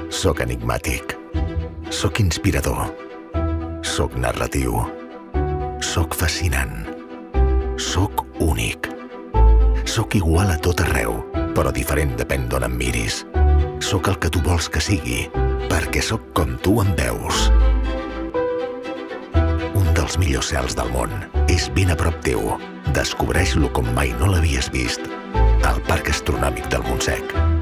Soc enigmàtic. Soc inspirador. Soc narratiu. Soc fascinant. Soc únic. Soc igual a tot arreu, però diferent depèn d'on em miris. Soc el que tu vols que sigui, perquè sóc com tu em veus. Un dels millors cels del món és ben a prop teu. Descobreix-lo com mai no l'havies vist al Parc Astronòmic del Montsec.